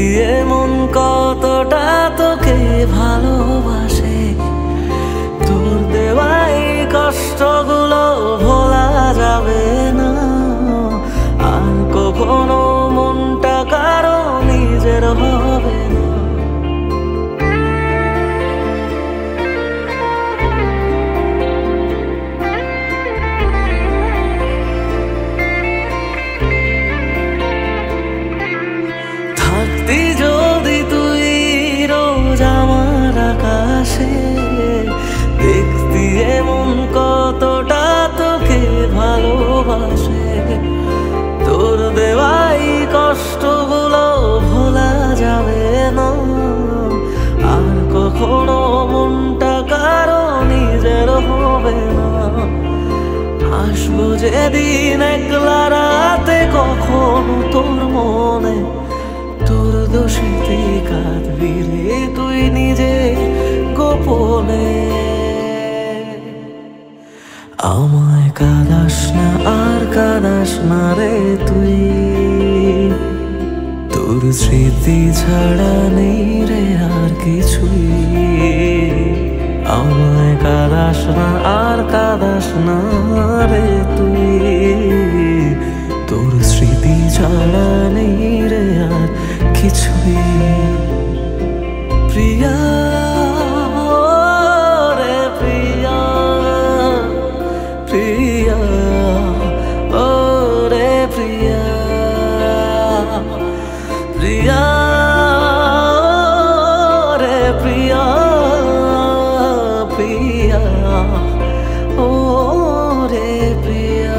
দিয়ে মন কতটা তোকে ভালোবাসে, তোর দেওয়াই কষ্টগুলো ভোলা যাবে না। আর কখনো মনটা কারো নিজের হবে না। থাকতি যদি তুই রোজ আমার আকাশে, দেখতি এমন কতটা তোকে ভালোবাসে, তোর দেওয়াই কষ্টগুলো ভোলা যাবে না। আর কখনো মনটা কারো নিজের হবে না। আসবো যেদিন একলা রাতে কখনো তোর মনে, তোর দোষেতে কাঁদবি রে তুই নিজে গোপনে। আমায় কাঁদাস না আর কাঁদাস না রে তুই, তোর স্মৃতি ছাড়া নেই রে আর কিছুই। আমায় কাঁদাস না আর কাঁদাস না রে তুই, তোর স্মৃতি ছাড়া নেই রে আর কিছুই। প্রিয়া রে প্রিয়া, প্রিয়া ও রে প্রিয়া, প্রিয়া রে প্রিয়া, প্রিয়া ও রে প্রিয়া।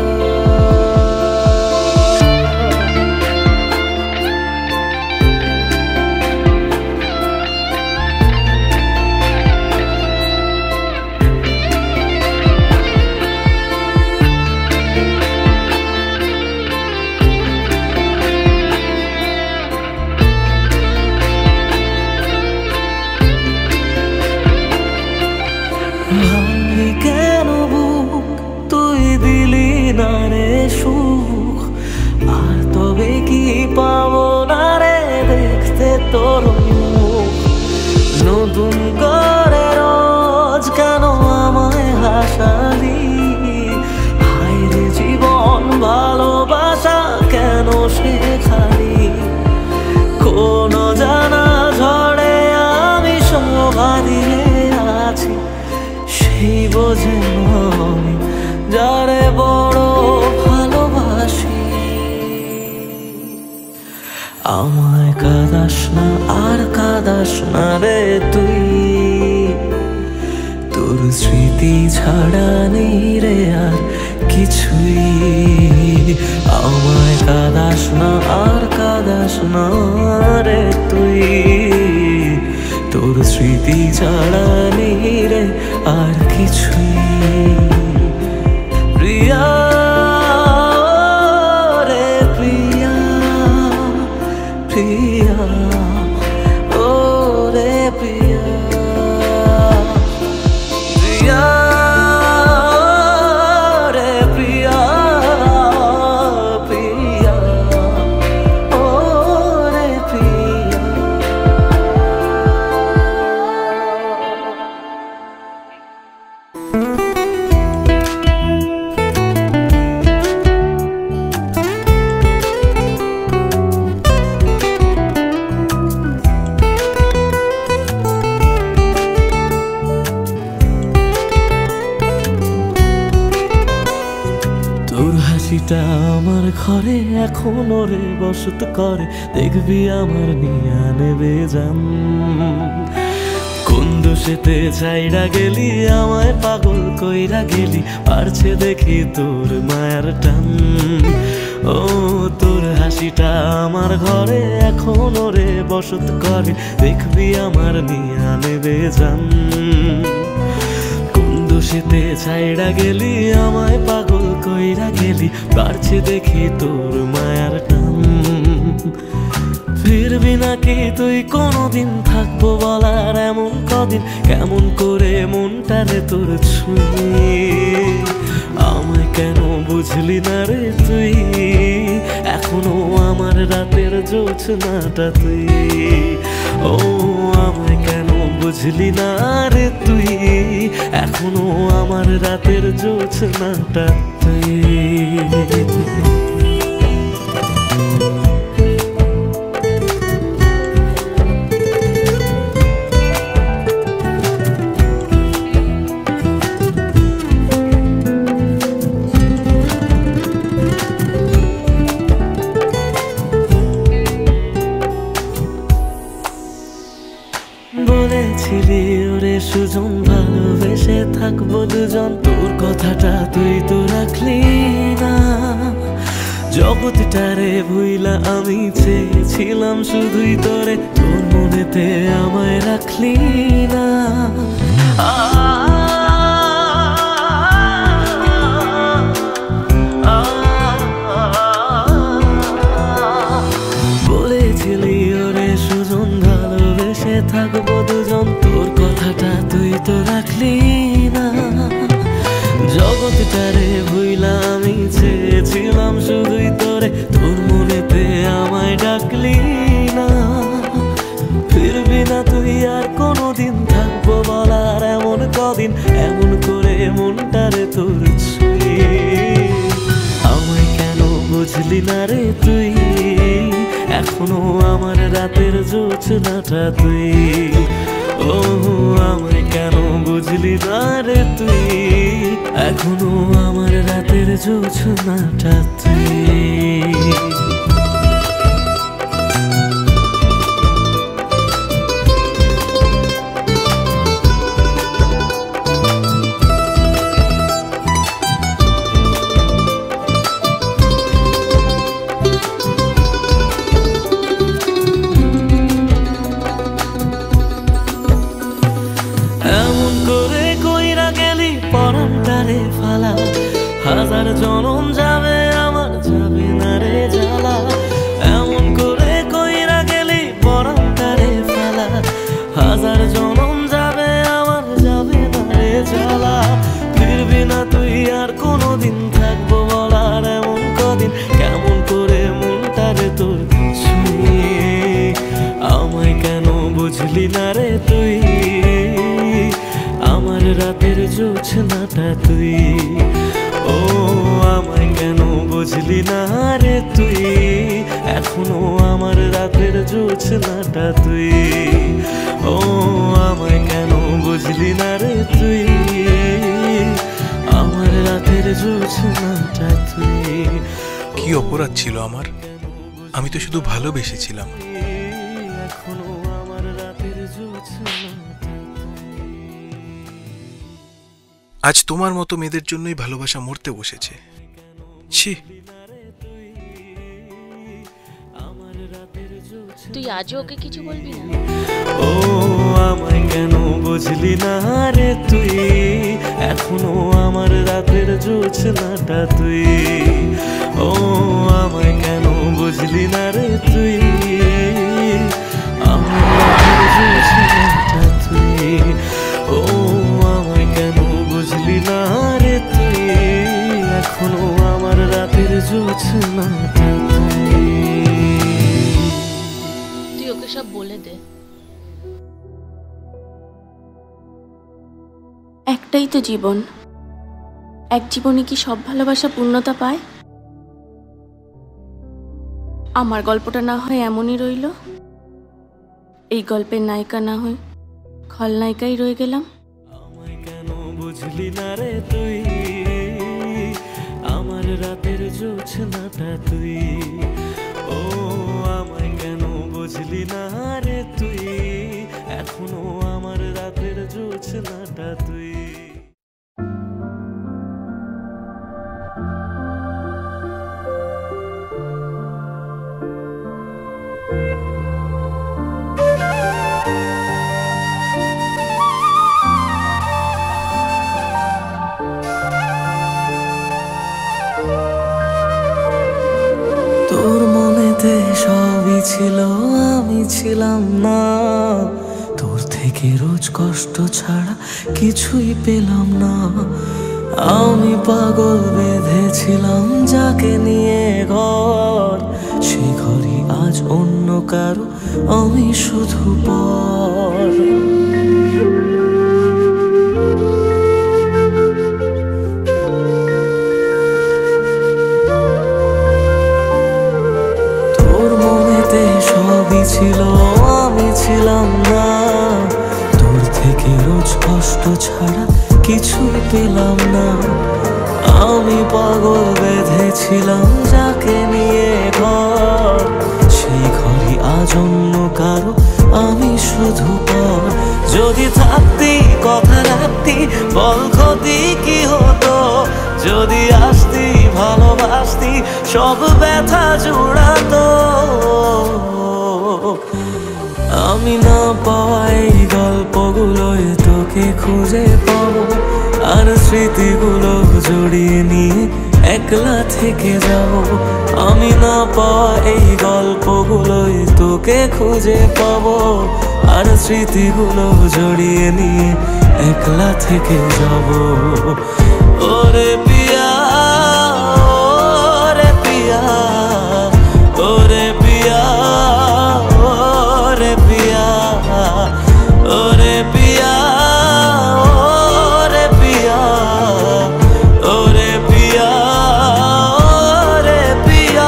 ভাঙলি কেন বুক তুই দিলি না রে সুখ, আর তবে কি পাবো না রে দেখতে তোর মুখ। নতুন করে রোজ কেন আমায় হাসালি, হায় রে জীবন ভালোবাসা কেন শেখালি। কোন জানা ঝড়ে আমি শোভা দিয়ে আছি, সেই বোঝে আমি যারে বড় ভালোবাসি। আমায় কাঁদাস না আর কাঁদাস না রে তুই, তোর স্মৃতি ছাড়া নেই রে আর কিছুই। আমায় কাঁদাস না আর কাঁদাস না রে তুই, তোর স্মৃতি ছাড়া নেই রে আর কিছুই। প্রিয়া রে প্রিয়া, প্রিয়া ও রে প্রিয়া, প্রিয়া রে প্রিয়া, প্রিয়া ও রে প্রিয়া। তোর হাসিটা আমার ঘরে এখনো রে বসত করে, দেখবি আমার নিয়া নেবে জান। কোন দোষেতে চাইরা গেলি আমায় পাগল কইরা গেলি, পারছে দেখি তোর মায়ার টান। ও তোর হাসিটা আমার ঘরে এখনো রে বসত করে, দেখবি আমার নিয়া নেবে জান। দোষেতে ছাইড়া গেলি আমায় পাগল কইরা গেলি, পারছে দেখি তোর মায়ার টান। ফিরবি নাকি তুই কোনদিন, থাকবো বলার এমন কদিন, কেমন করে মনটারে তোর ছুঁয়ে। আমায় কেন বুঝলি না রে তুই, এখনো আমার রাতের জোছনাটা তুই। ও আমায় কেন বুঝলি না রে তুই, এখনো আমার রাতের জোছনাটা তুই। বলেছিলি ওরে সুজন ভালোবেসে থাকবো দুজন, তোর কথাটা তুই তো রাখলি না। জগৎটারে ভুইলা আমি চেয়েছিলাম শুধুই তোরে, তোর মনেতে আমায় রাখলি না। বলেছিলি ওরে সুজন ভালোবেসে থাকবো দুজন, তোর কথাটা তুই তো রাখলি না। জগৎটারে ভুইলা আমি চেয়েছিলাম শুধুই তোরে, তোর মনেতে আমায় ডাকলি না। ফিরবি না তুই আর কোনোদিন, থাকবো বলার এমন কদিন, এমন করে মনটারে তোর ছুঁয়ে। আমায় কেন বুঝলি না রে তুই, এখনো আমার রাতের জোছনাটা তুই। ও আমায় কেন বুঝলি না রে তুই, এখনো আমার রাতের জোছনাটা তুই। পরানটারে ফালা, হাজার জনম যাবে আমার যাবে না রে জ্বালা। এমন করে কইরা গেলি পরানটারে ফালা, হাজার জনম যাবে আমার যাবে না রে জ্বালা। ফিরবি না তুই আর কোনোদিন, থাকবো বলার এমন কদিন, কেমন করে মনটারে তোর ছুঁয়ে। আমায় কেন বুঝলি না রে তুই, আমার রাতের জোছনাটা তুই। ও আমায় কেন বুঝলি না রে তুই, এখনো আমার রাতের জোছনাটা তুই। ও আমায় কেন বুঝলি না রে তুই, আমার রাতের জোছনাটা তুই। কি অপরাধ ছিল আমার, আমি তো শুধু ভালোবেসেছিলাম। এখনো আমার রাতের জোছনাটা। আজ তোমার মতো মেয়েদের জন্যই ভালোবাসা মরতে বসেছে। ছি, তুই আজও ওকে কিছু বলবি না? ও আমায় কেন বুঝলি না রে তুই, এখনো আমার রাতের জোছনাটা তুই। ও আমায় কেন বুঝলি না রে তুই, আমার রাতের জোছনাটা তুই। ও আমায় কেন বুঝলি না রে তুই, এখনো আমার রাতের জোছনাটা তুই। তুই ওকে সব বলে দে। একটাই তো জীবন, এক জীবনে কি সব ভালোবাসা পূর্ণতা পায়? আমার গল্পটা না হয় এমনই রইল, এই গল্পের নায়িকা না হয় খলনায়িকাই রয়ে গেলাম। আমায় কেন বুঝলি না রে তুই, আমার রাতের জোছনাটা তুই। ও আমায় কেন বুঝলি না রে তুই, এখনো আমার রাতের জোছনাটা তুই। তোর মনেতে সবই ছিল, আমি ছিলাম না। তোর থেকে রোজ কষ্ট ছাড়া কিছুই পেলাম না। আমি পাগল বেঁধেছিলাম যাকে নিয়ে ঘর, সে ঘরই আজ অন্য কারো, আমি শুধু পর। তোর মনেতে সবই ছিল, আমি ছিলাম না। তোর থেকে রোজ কষ্ট ছাড়া কিছুই পেলাম না। আমি পাগল বেঁধেছিলাম যাকে নিয়ে ঘর, সেই ঘরই আজ অন্য কারো, আমি শুধু পর। যদি থাকতি কথা রাখতি, বল ক্ষতি কি হতো? যদি আসতি ভালোবাসতি, সব ব্যথা জুড়াতো। আমি না পাওয়া এই গল্পগুলোয় তোকে খুঁজে পাবো, আর স্মৃতিগুলো জড়িয়ে নিয়ে একলা থেকে যাব। আমি না পাওয়া এই গল্পগুলোয় তোকে খুঁজে পাবো, আর স্মৃতিগুলো জড়িয়ে নিয়ে একলা থেকে যাব। ওরে পিয়া, ওরে পিয়া, ওরে পিয়া, ওরে পিয়া, ওরে পিয়া, ওরে পিয়া, ওরে পিয়া, ওরে পিয়া।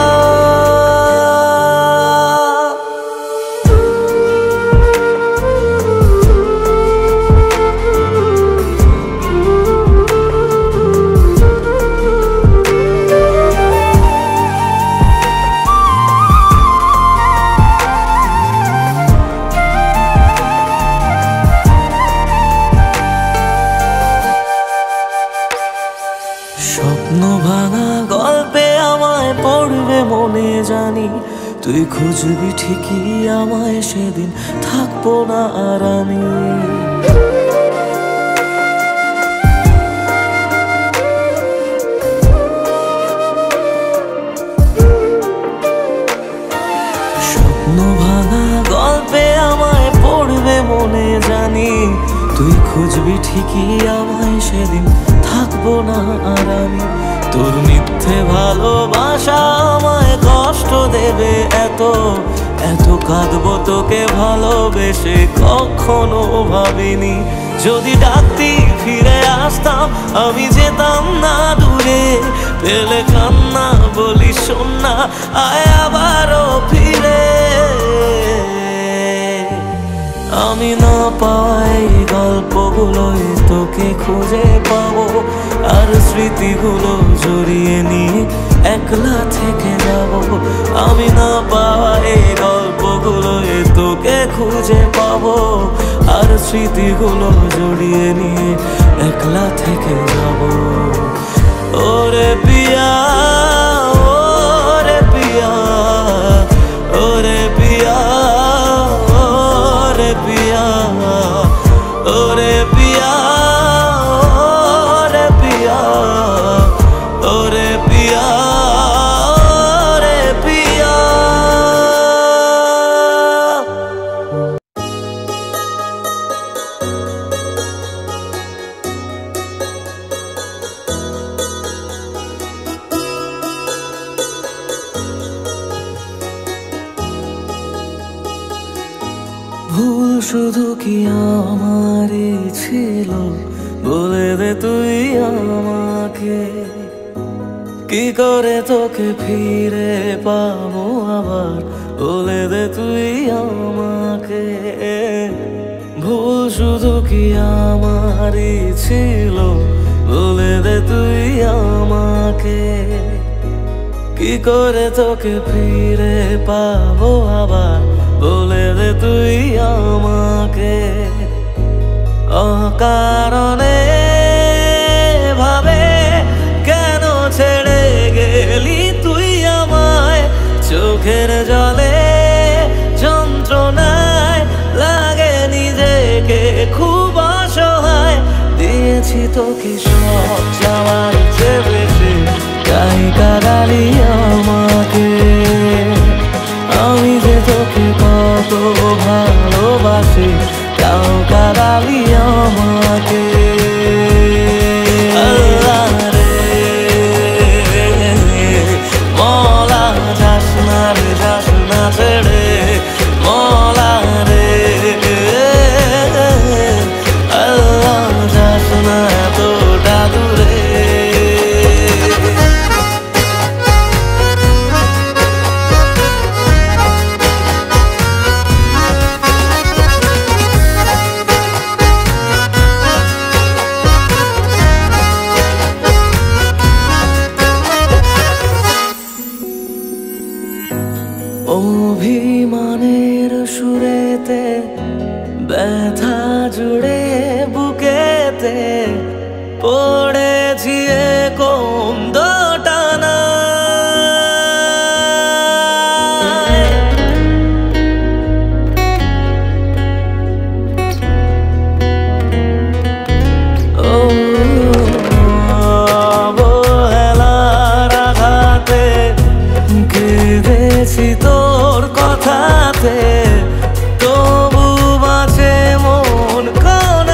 স্বপ্ন ভাঙা গল্পে আমায় পড়বে মনে জানি, তুই খুঁজবি ঠিকই আমায়, সেদিন থাকবো না আর আমি। স্বপ্ন ভাঙা গল্পে আমায় পড়বে মনে জানি, তুই খুঁজবি ঠিকই আমায়, সেদিন থাকবো না আর আমি। তোর মিথ্যে ভালোবাসা আমায় কষ্ট দেবে এত, এত কাঁদবো তোকে ভালোবেসে কখনো ভাবিনি। যদি ডাকতি ফিরে আসতাম, আমি যেতাম না দূরে। পেলে কান্না বলি শোন না, আয় আবারও ফিরে। আমি না পাই গল্পগুলোয় তোকে খুঁজে পাবো, আর স্মৃতিগুলো জড়িয়ে নিয়ে একলা থেকে যাব। আমি না পাই গল্পগুলোয় তোকে খুঁজে পাবো, আর স্মৃতিগুলো জড়িয়ে নিয়ে একলা থেকে যাব। ওরে পিয়া, ওরে পিয়া, ওরে পিয়া, ওরে পিয়া, ওরে পিয়া, ওরে পিয়া, ওরে পিয়া, ওরে পিয়া। ভুল শুধু কি আমারই ছিল, বলে দে তুই আমাকে। কি করে তোকে ফিরে পাবো আবার, বলে দে তুই আমাকে। ভুল শুধু কি আমারই ছিল, বলে দে তুই আমাকে। কি করে তোকে ফিরে পাবো আবার, বলে দে তুই আমাকে। অকারণে ভাবে কেন ছেড়ে গেলি তুই আমায়, চোখের জলে যন্ত্রণায় লাগে নিজেকে খুব অসহায়। দিয়েছি তোকে সব যাওয়ার চেয়ে বেশি, তাই কাঁদালি আমাকে। আমি যে তোকে কত ভালোবাসি, তাও কাঁদালি আমাকে। আল্লাহ সুরেতে ব্যথা জুড়ে বুকেতে পড়েছি কোন দোটানা তোর কথাতে তবু বাঁচে মন কোন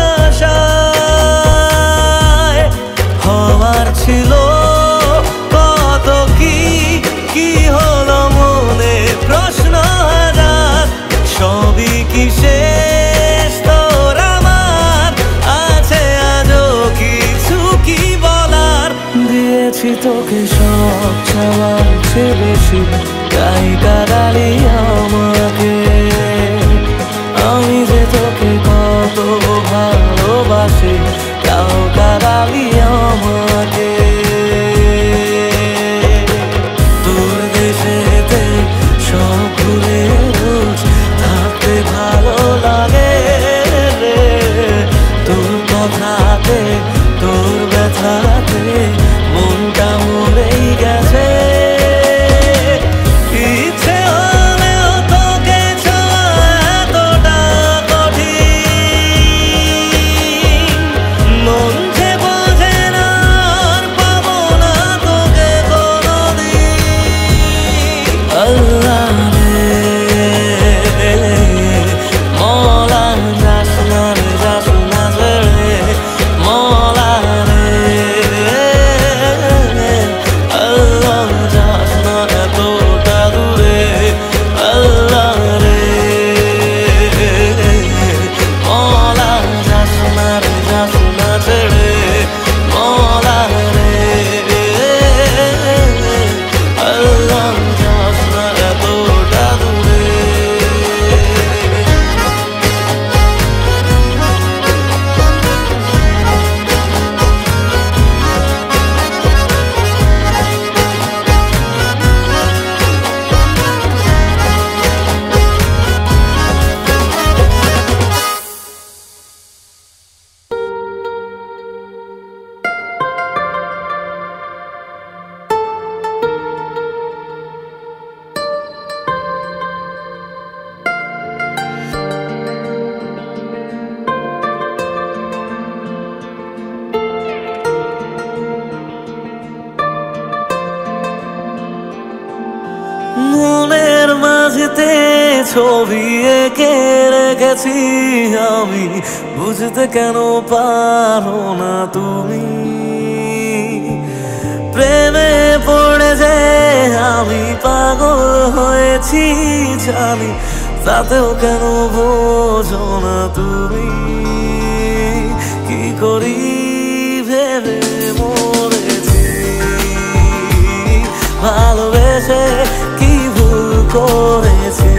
আশায় হওয়ার ছিল কত কি হলো মনে প্রশ্ন হাজার সবই কি শেষ তোর আমার আছে আজও কিছু কি বলার দিয়েছি তোকে সব চাওয়ার চেয়ে বেশি তাই কাঁদালি আমাকে আমি যে তোকে কত ভালোবাসি তাও কাঁদালি আমাকে তোর দেশেতে সব ভুলে রোজ থাকতে ভালো লাগে রে তোর কথাতে তোর ব্যথাতে মনটা মরেই গেছে মনের মাঝেতে ছবি এঁকে রেখেছি আমি বুঝতে কেন পারো না তুমি প্রেমে পড়ে যে আমি পাগল হয়েছি জানি তাতেও কেন বোঝো না তুমি কি করি ভেবে মরেছি ভালোবেসে কি ভুল করেছি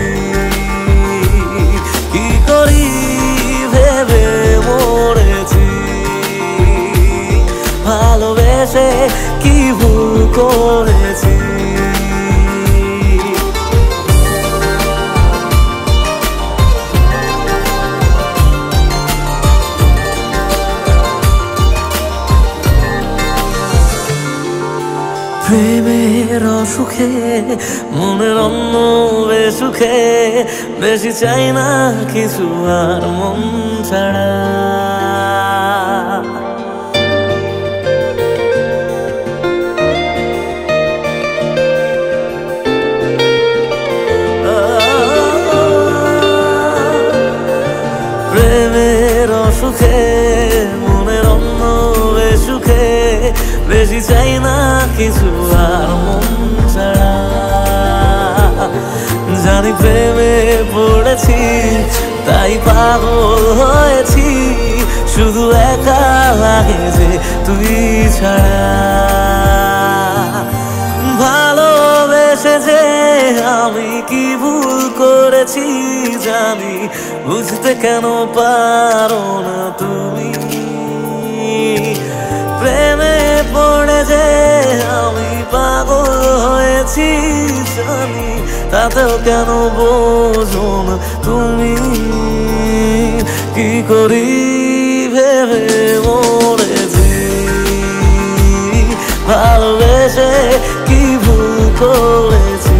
কি করি ভেবে মরেছি ভালোবেসে কি ভুল করেছি প্রেমের অসুখে মনের অন্য বেসুখে বেশি চাই না কিছু আর মন ছাড়া প্রেমের অসুখে মনের অন্য বেসুখে বেশি চাই না কিছু আর মন ছাড়া জানি প্রেমে পড়েছি তাই পাগল হয়েছি শুধু একা লাগে যে তুই ছাড়া ভালোবেসে যে আমি কি ভুল করেছি জানি বুঝতে কেন পারো না তুমি প্রেমে পড়ে যে আমি পাগল হয়েছি জানি তাতেও কেন বোঝো না তুমি কি করি ভেবে মরেছি ভালোবেসে কি ভুল করেছি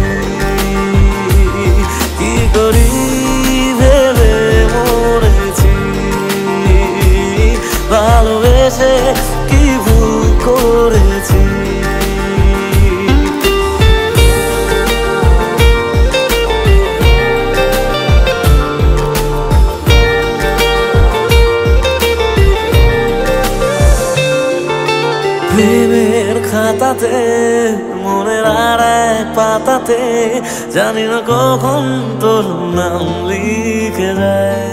কি করি ভেবে মরেছি ভালোবেসে কি ভুল করেছি প্রেমের খাতাতে মনের আর এক পাতাতে জানি না কখন তোর নাম লিখে যায়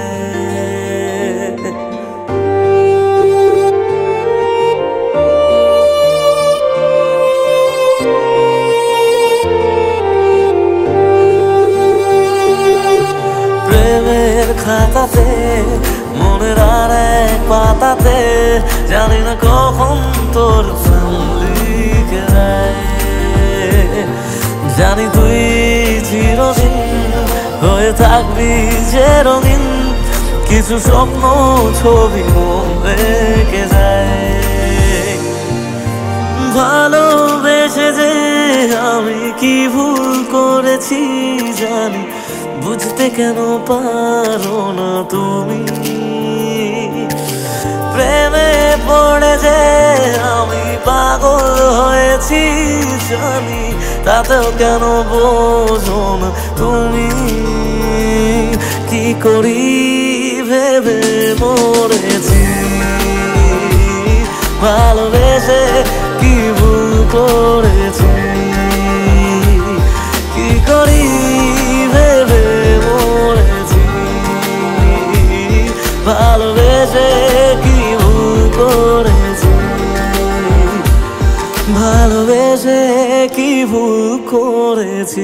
প্রেমের খাতাতে মনের আর এক পাতাতে জানি না কখন তোর নাম লিখে যায় জানি তুই চিরদিন হয়ে থাকবি যে রঙিন কিছু স্বপ্ন ছবি মন রেখে যায় ভালোবেসে যে আমি কি ভুল করেছি জানি বুঝতে কেন পারো না তুমি প্রেমে পড়ে যে আমি পাগল হয়েছি জানি তাতেও কেন বোঝো না তুমি কি করি ভেবে মরেছি ভালোবেসে কি ভুল করেছি কি করি ভেবে মরেছি ভালোবেসে কি ভুল করেছি ভালোবেসে কি ভুল করেছি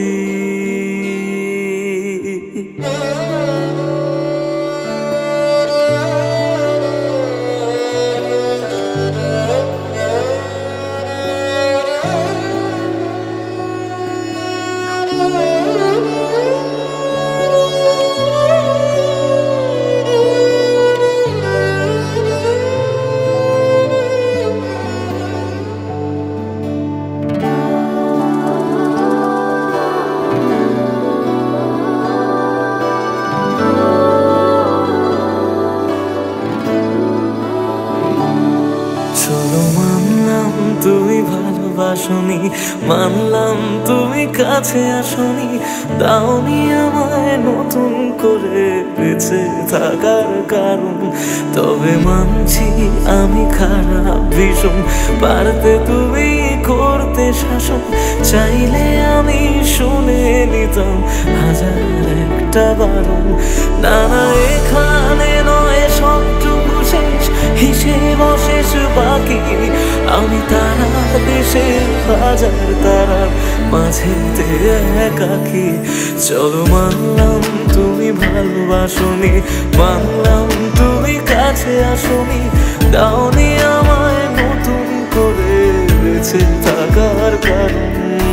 তুমি ভালোবাসনি মানলাম তুমি কাছে আসনি দাওনি আমায় নতুন করে বেঁচে থাকার কারণ তবে মানছি আমি খারাপ ভীষণ পারতে তুমি করতে শাসন চাইলে আমি শুনে নিতাম হাজার একটা বারণ না না এখানে নয় সবটুকু শেষ হিসেব শেষ বাকি আমি তারা দেশে হাজার তারার মাঝেতে একাকি চলো মানলাম তুমি ভালোবাসনি মানলাম তুমি কাছে আসনি দাওনি আমায় নতুন করে বেঁচে থাকার কারণ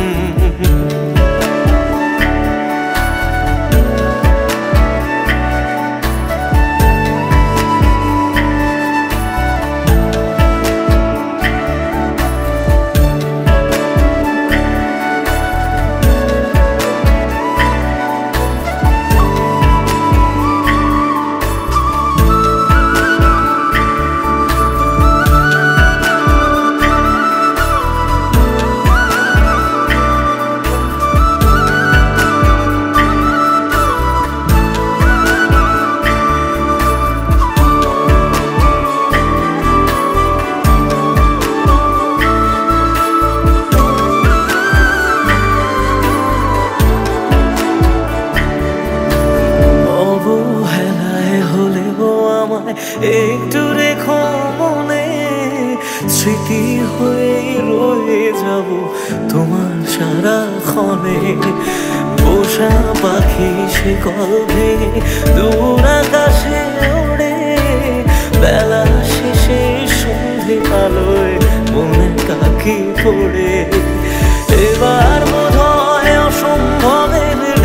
একটু রেখো মনে স্মৃতি হয়ে রয়ে যাব তোমার সারাক্ষণে পোষা পাখি সে কল ভেঙে দূর আকাশে ওড়ে বেলা শেষে সন্ধে আলোয় মনে কাকি পড়ে এবার বোধ হয় অসম্ভবের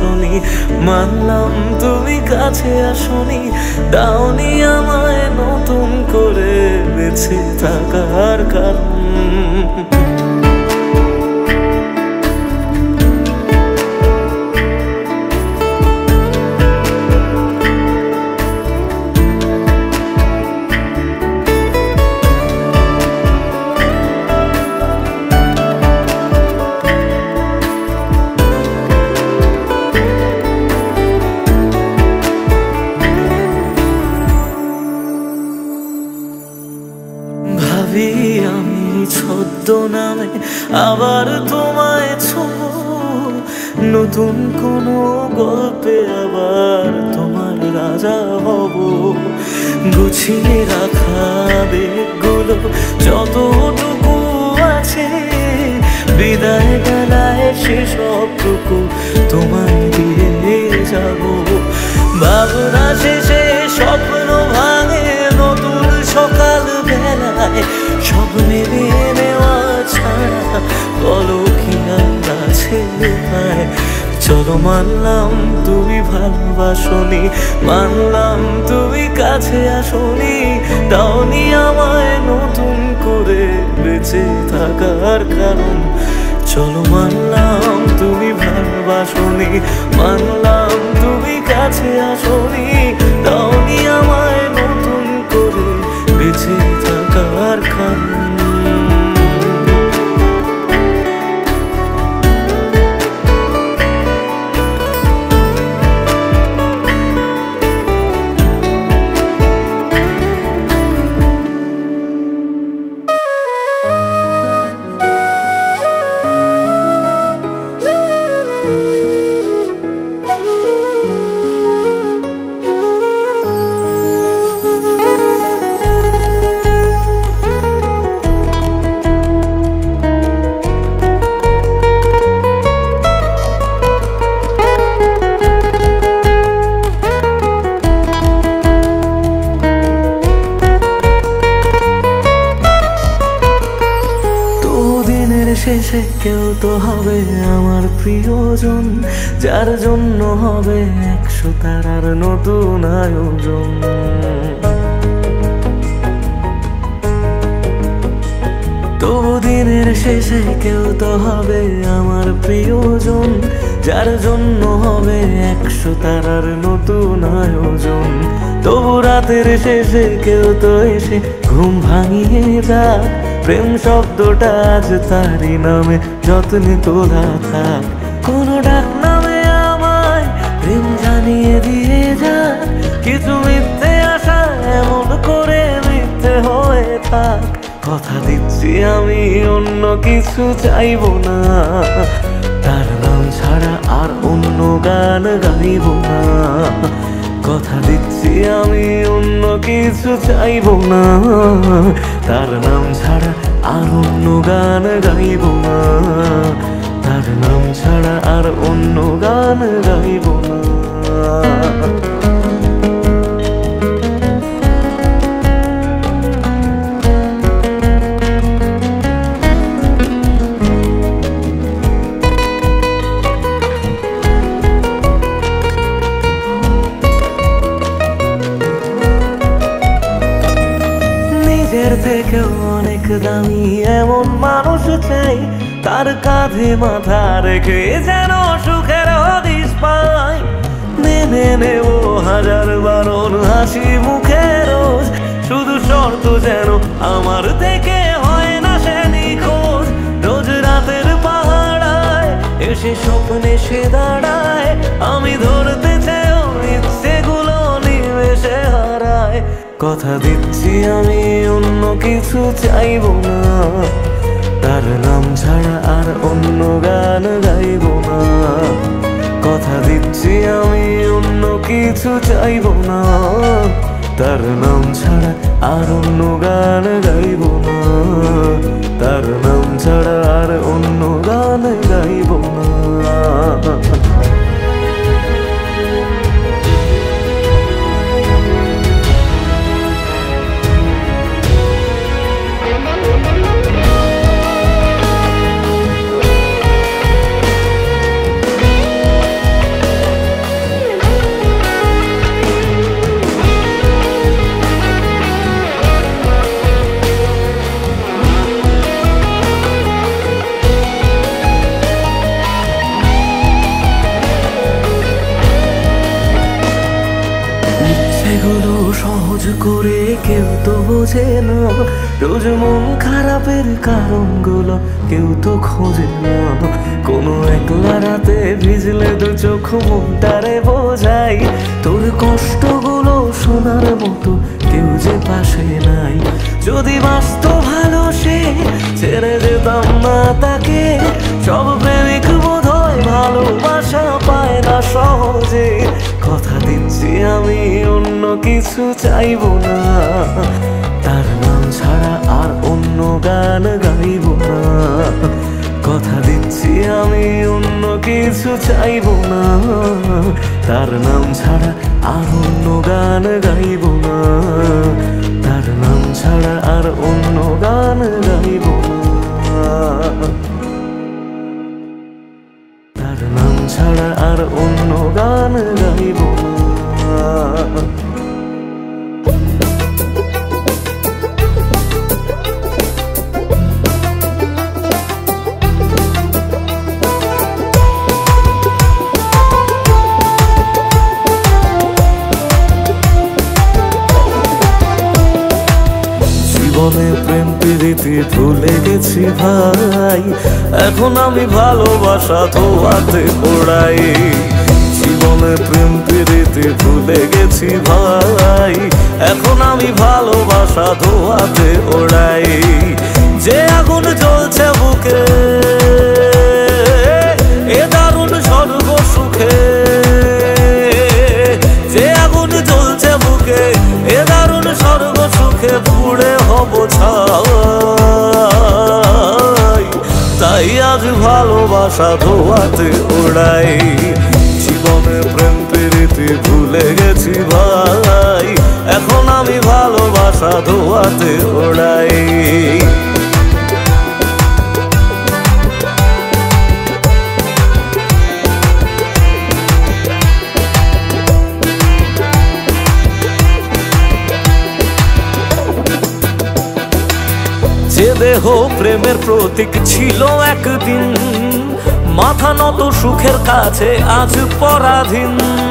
ভালোবাসনি, মানলাম তুমি কাছে আসনি, দাওনি আমায় নতুন করে বেঁচে থাকার কারণ। ভাবি আমি ছদ্মনামে আবার তোমায় ছোঁব, নতুন কোনো গল্পে আবার তোমার রাজা হব। গুছিয়ে রাখা বেগগুলো যতটুকু আছে, বিদায় বেলায় সেসবটুকু তোমায় দিয়ে যাব। ভাবনা শেষে স্বপ্ন ভাঙে নতুন সকাল বেলায়, সব মেনে নেওয়া ছাড়া বলো কি আর আছে উপায়। চলো মানলাম তুমি ভালোবাসনি, মানলাম তুমি কাছে আসনি, দাওনি আমায় নতুন করে বেঁচে থাকার কারণ। চলো মানলাম তুমি ভালোবাসনি, মানলাম তুমি কাছে আসনি, দাওনি আমায় নতুন করে বেঁচে থাকার কারণ। শেষে কেউ তো হবে আমার প্রিয়জন, যার জন্য হবে 100 তারার নতুন আয়োজন। তবু দিনের শেষে কেউ তো হবে আমার প্রিয়জন, যার জন্য হবে 100 তারার নতুন আয়োজন। তবু রাতের শেষে কেউ তো এসে ঘুম ভাঙিয়ে যাক, প্রেম শব্দটা আজ তারই নামে যত্নে তোলা থাক। কোনো ডাক নামে আমায় প্রেম জানিয়ে দিয়ে যাক, কিছু মিথ্যে আশা এমন করে মিথ্যে হয়ে থাক। কথা দিচ্ছি আমি অন্য কিছু চাইব না, তার নাম ছাড়া আর অন্য গান গাইব না। কথা দিচ্ছি আমি অন্য কিছু চাইব না, তার নাম ছাড়া আর অন্য গান গাইব না, তার নাম ছাড়া আর অন্য গান গাইব না। নিজের থেকেও অনেক দামি এমন মানুষ চাই, তার কাঁধে মাথা রেখে যেন সুখের হদিস পাই। মেনে নেব 1000 বারণ হাসি মুখে রোজ, শুধু শর্ত যেন আমার থেকে হয় না সে নিখোঁজ। রোজ রাতের পাহাড়ায় এসে স্বপ্নে সে দাঁড়ায়, আমি ধরতে চেয়েও ইচ্ছেগুলো নিমেষে হারায়। কথা দিচ্ছি আমি অন্য কিছু চাইব না, তার নাম ছাড়া আর অন্য গান গাইব না। কথা দিচ্ছি আমি অন্য কিছু চাইব না, তার নাম ছাড়া আর অন্য গান গাইব না, তার নাম ছাড়া আর অন্য গান গাইব না। কেউ তো বোঝে না, রোজ মন খারাপের কারণগুলো কেউ তো খোঁজে না। কোনো একলা রাতে ভিজলে দু চোখ মনটারে বোঝাই, তোর কষ্টগুলো শোনার মতো কেউ যে পাশে নাই। যদি বাঁচত ভালো সে ছেড়ে যেতাম না তাকে, সব প্রেমিক বোধহয় ভালোবাসা পায় না সহজে। কথা দিচ্ছি আমি অন্য কিছু চাইবো না, তার নাম ছাড়া আর অন্য গান গাইব না। কথা দিচ্ছি আমি অন্য কিছু চাইবো না, তার নাম ছাড়া আর অন্য গান গাইব না। তার নাম ছাড়া আর অন্য গান গাইব না, তার নাম ছাড়া আর অন্য গান গাইব না। জীবনে প্রেম প্রীতি ভুলে গেছি ভাই, এখন আমি ভালোবাসা ধোয়াতে ওড়াই। জীবনে প্রেম প্রীতি ভুলে গেছি ভাই, এখন আমি ভালোবাসা ধোয়াতে ওড়াই। যে আগুন জ্বলছে বুকে এ দারুণ স্বর্গ সুখে, যে আগুন জ্বলছে বুকে এ দারুণ স্বর্গ সুখে পুড়ে হব ছাই। তাই আজ ভালোবাসা ধোয়াতে ওড়াই। জীবনে প্রেম প্রীতি ভুলে গেছি ভাই, এখন আমি ভালোবাসা ধোয়াতে ওড়াই। যে দেহ প্রেমের প্রতীক ছিল একদিন, মাথা নত সুখের কাছে আজ পরাধীন।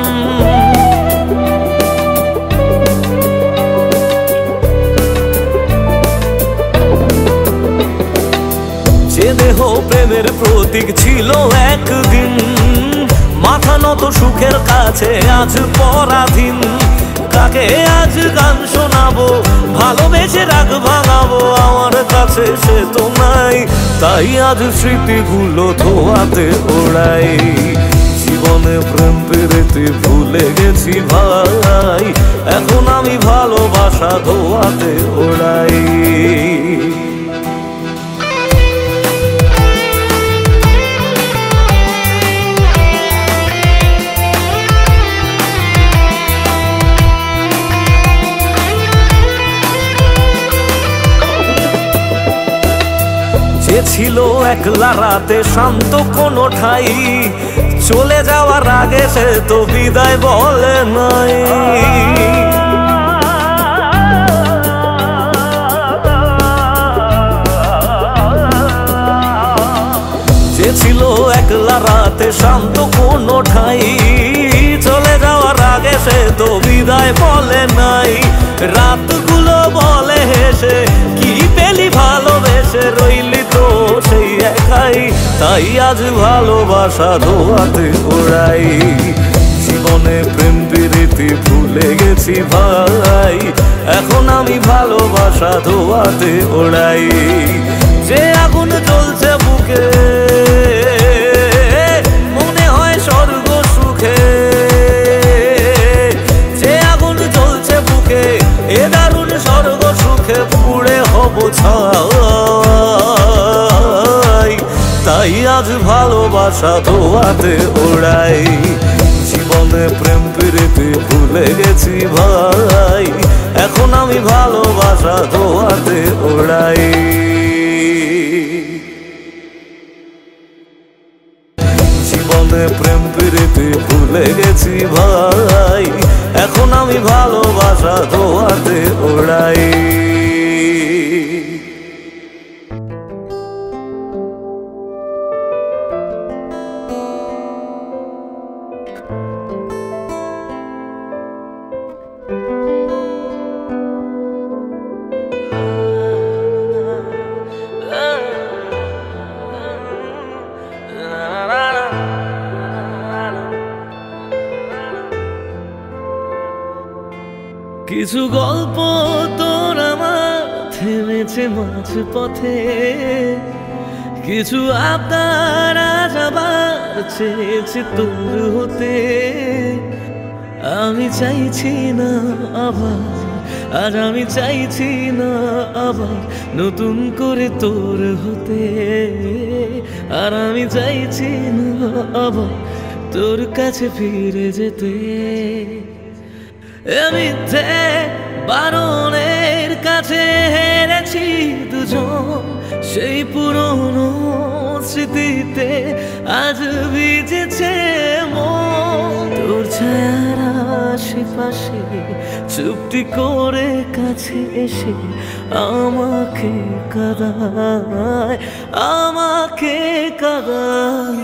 যে দেহ প্রেমের প্রতীক ছিল একদিন, মাথা নত সুখের কাছে আজ পরাধীন। কাকে আজ গান শোনাবো, ভালোবেসে রাগ ভাঙাবো, আমার কাছে সে তো নাই। তাই আজ স্মৃতিগুলো ধোয়াতে ওড়াই। জীবনে প্রেম প্রীতি ভুলে গেছি ভাই, এখন আমি ভালোবাসা ধোয়াতে ওড়াই। যে ছিল একলা রাতে শান্ত কোনো ঠাই, চলে যাওয়ার আগে সে তো বিদায় বলে নাই। যে ছিল একলা রাতে শান্ত কোনো ঠাই, চলে যাওয়ার আগে সে তো বিদায় বলে নাই। রাতগুলো বলে হেসে কি পেলি ভালোবেসে, রইলি তো সেই একাই। তাই আজ ভালোবাসা ধোয়াতে ওড়াই। জীবনে প্রেম প্রীতি ভুলে গেছি ভাই, এখন আমি ভালোবাসা ধোয়াতে ওড়াই। যে আগুন জ্বলছে বুকে মনে হয় স্বর্গ সুখে, যে আগুন জ্বলছে বুকে এ দারুণ স্বর্গ সুখে পুড়ে হব ছাই। তাই আজ ভালোবাসা ধোয়াতে ওড়াই। জীবনে প্রেম প্রীতি ভুলে গেছি ভাই, এখন আমি ভালোবাসা ধোয়াতে ওড়াই। জীবনে প্রেম প্রীতি ভুলে গেছি ভাই, এখন আমি ভালোবাসা ধোয়াতে ওড়াই। কিছু গল্প তোর আমার থেমেছে মাঝ পথে, কিছু আবদার আজ আবার চেয়েছে তোর হতে। আমি চাইছি না আবার, আজ আমি চাইছি না আবার নতুন করে তোর হতে। আর আমি চাইছি না আবার তোর কাছে ফিরে যেতে। মিথ্যে বারণের কাছে হেরেছি দুজন, সেই পুরনো স্মৃতিতে আজ ভিজেছে মন। তোর ছায়ার আশেপাশে চুপটি করে কাছে এসে আমাকে কাঁদায়, আমাকে কাঁদায়।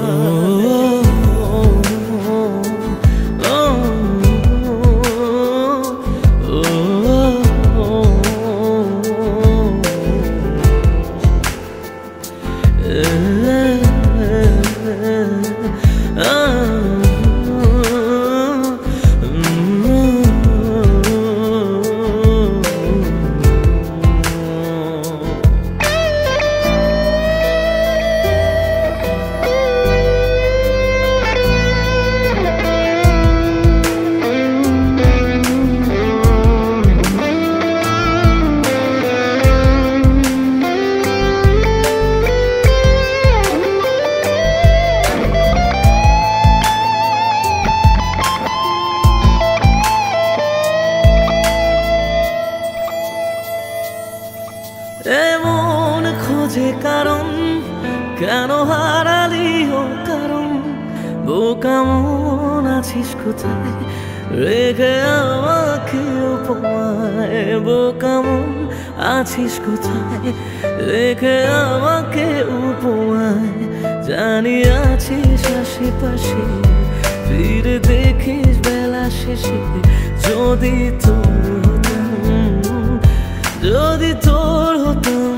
এমন খোঁজে কারণ, কেন হারালি ও কারণ, বোকা মন আছিস কোথায় রেখে আমাকে উপমায়। বোকা মন আছিস কোথায় রেখে আমাকে উপমায়। জানি আছিস আশেপাশে, ফিরে দেখিস বেলা শেষে। যদি তোর হতাম, যদি তোর হতাম।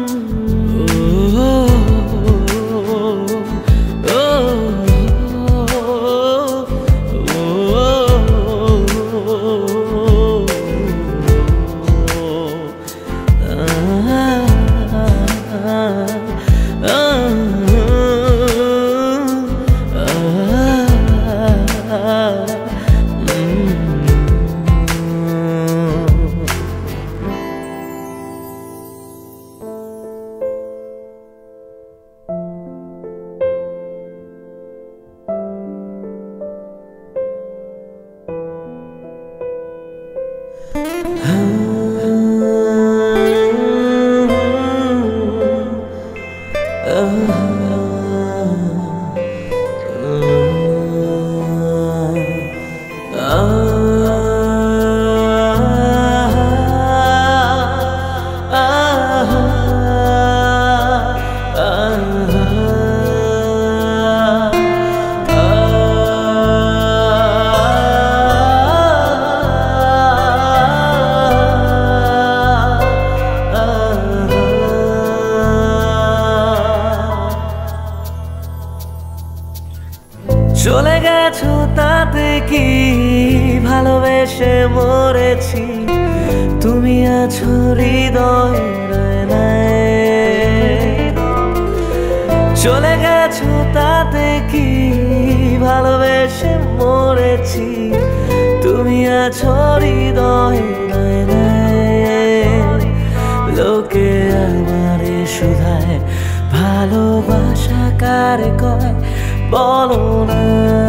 চলে গেছো তাতে কি, ভালোবেসে মরেছি। তুমি আছো হৃদয়ের আয়নায়। চলে গেছো তাতে কি, ভালোবেসে মরেছি। তুমি আছো হৃদয়ের আয়নায়। লোকে আমারে শুধায় ভালোবাসা কারে কয়, বলো না।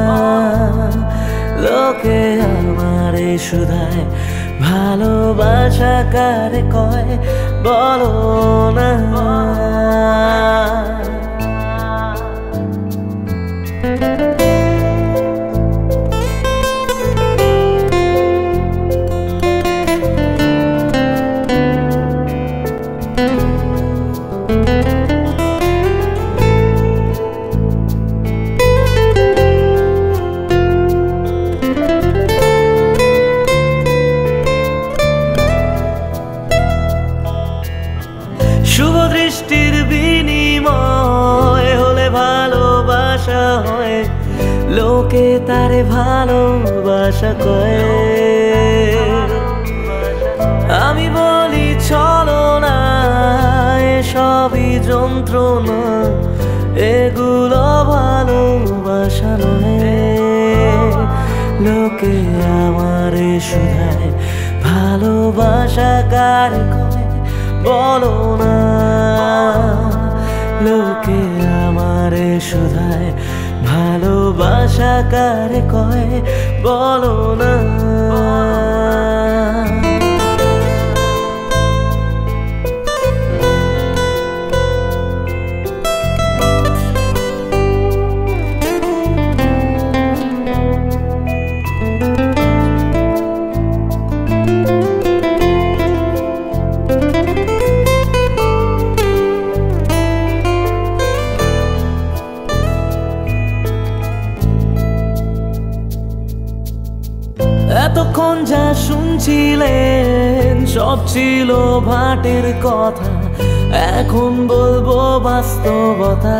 লোকে আমারে শুধায় ভালোবাসা কারে কয়, বলো না। শুভ দৃষ্টির বিনিময় হলে ভালোবাসা হয়। লোকে তারে ভালোবাসা কয়। যন্ত্রণা এগুলো ভালোবাসা নয়। লোকে আমারে শুধায় ভালোবাসা কার কয় বলো না। লোকে আমারে শুধায় ভালোবাসা কার কয় বলো না। এতক্ষণ যা শুনছিলেন সব ছিল ভাটের কথা, এখন বলবো বাস্তবতা।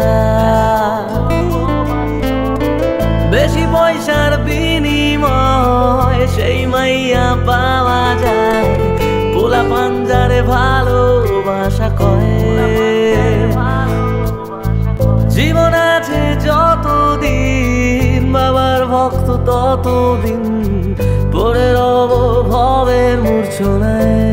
বেশি পয়সার বিনিময় সেই মাইয়া পাওয়া যায়, পোলা পাঞ্জারে ভালোবাসা কয়। জীবন আছে যতদিন বাবার ভক্ত ততদিন পড়ে রব ভবের মূর্ছনায়।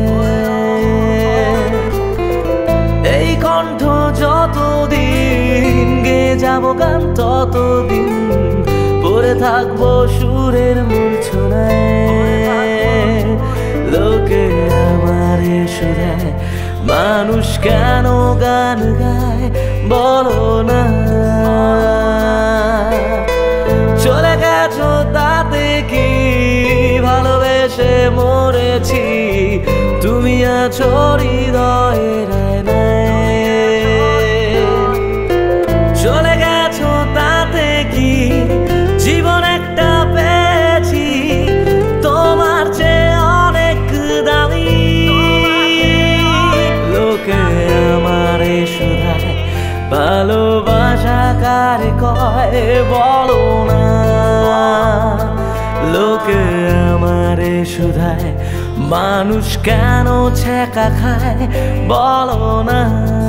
এই কণ্ঠ যতদিন গেয়ে যাব গান ততদিন পড়ে থাকবো সুরের মূর্ছনায়। লোকে আমারে শুধায় মানুষ কেন গান গায় বলো না। চলে গেছো তাতে কি ভালোবেসে মরেছি, তুমি আছো হৃদয়ের আয়নায়। চলে গেছো তাতে কি জীবন একটা পেয়েছি তোমার চেয়ে অনেক দামি। লোকে আমারে শুধায় ভালোবাসা কার কয় বলো না। লোকে আমারে শুধায় মানুষ কেন ছ্যাঁকা খায় বলো না।